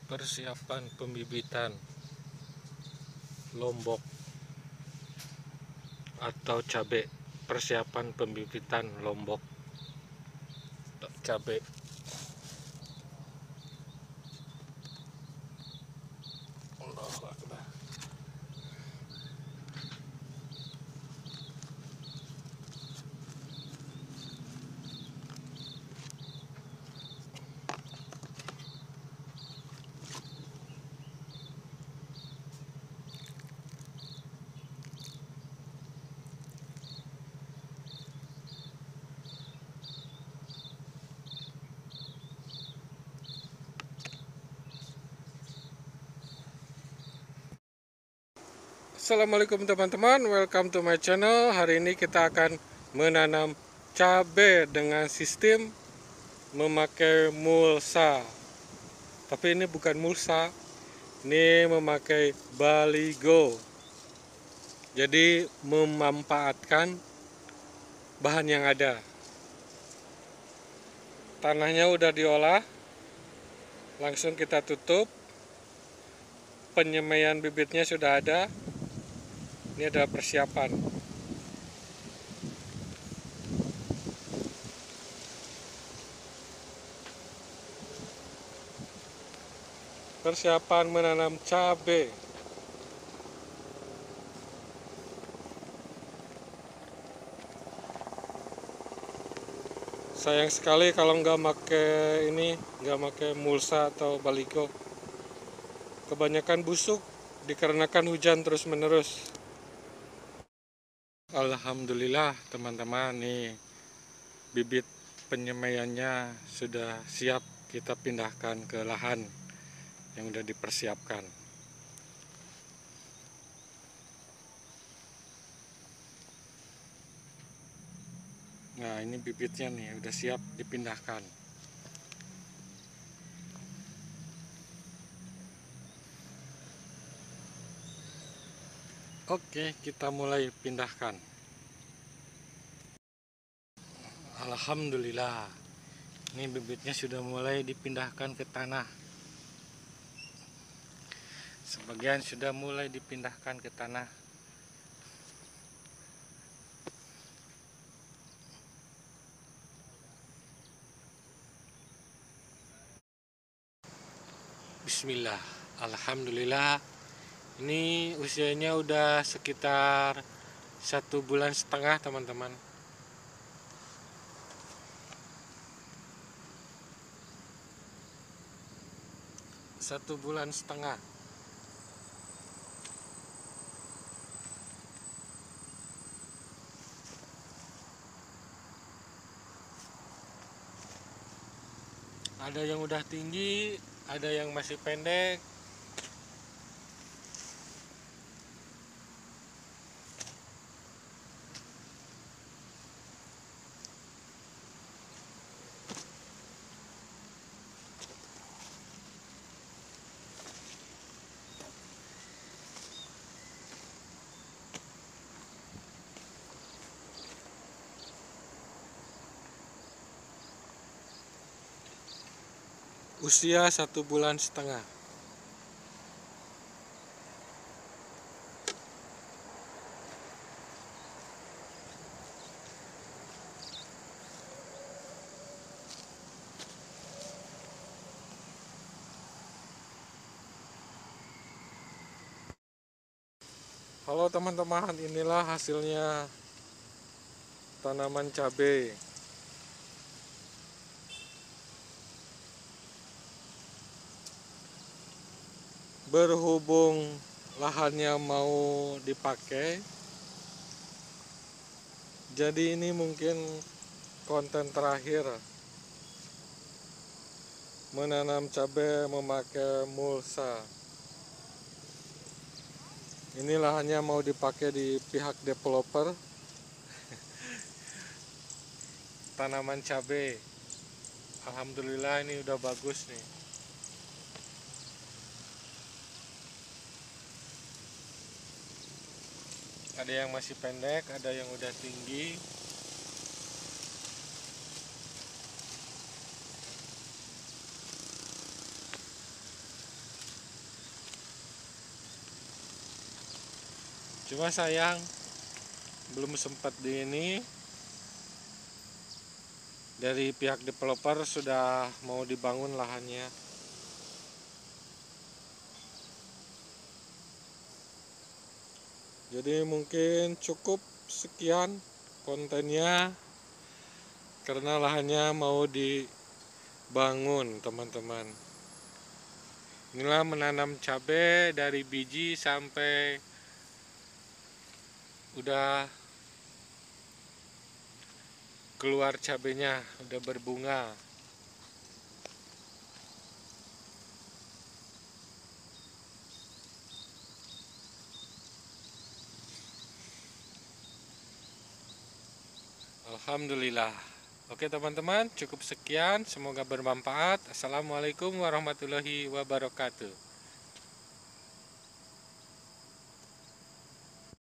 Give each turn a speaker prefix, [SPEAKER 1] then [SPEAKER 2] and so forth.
[SPEAKER 1] Persiapan pembibitan lombok atau cabai. Persiapan pembibitan lombok cabai. Allahu Akbar. Assalamualaikum teman-teman, welcome to my channel. Hari ini kita akan menanam cabai dengan sistem memakai mulsa. Tapi ini bukan mulsa, ini memakai baligo. Jadi memanfaatkan bahan yang ada. Tanahnya udah diolah, langsung kita tutup. Penyemaian bibitnya sudah ada. Ini adalah persiapan. Persiapan menanam cabai. Sayang sekali kalau nggak pakai ini, nggak pakai mulsa atau baligo. Kebanyakan busuk dikarenakan hujan terus-menerus. Alhamdulillah teman-teman, nih bibit penyemaiannya sudah siap kita pindahkan ke lahan yang sudah dipersiapkan. Nah, ini bibitnya nih udah siap dipindahkan. Oke, kita mulai pindahkan. Alhamdulillah, ini bibitnya sudah mulai dipindahkan ke tanah. Sebagian sudah mulai dipindahkan ke tanah. Bismillah, alhamdulillah. Ini usianya udah sekitar 1,5 bulan teman-teman. Satu bulan setengah. Ada yang udah tinggi, ada yang masih pendek. Usia 1,5 bulan. Halo teman-teman, inilah hasilnya tanaman cabai. Berhubung lahannya mau dipakai, jadi ini mungkin konten terakhir menanam cabai memakai mulsa. Ini lahannya mau dipakai di pihak developer. Tanaman cabai, alhamdulillah ini udah bagus nih. Ada yang masih pendek, ada yang udah tinggi. Cuma sayang belum sempat di ini. Dari pihak developer sudah mau dibangun lahannya. Jadi mungkin cukup sekian kontennya, karena lahannya mau dibangun teman-teman. Inilah menanam cabai dari biji sampai udah keluar cabenya, udah berbunga. Alhamdulillah. Oke teman-teman, cukup sekian, semoga bermanfaat. Assalamualaikum warahmatullahi wabarakatuh.